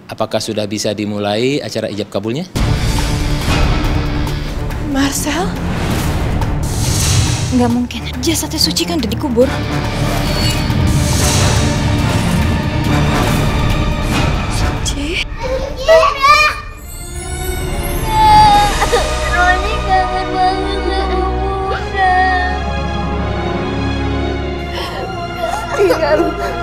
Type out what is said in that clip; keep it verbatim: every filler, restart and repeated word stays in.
apakah sudah bisa dimulai acara ijab kabulnya? Marcel? Nggak mungkin, jasadnya Suci kan udah dikubur. Suci? Roni kangen banget sama Bunda. Tinggal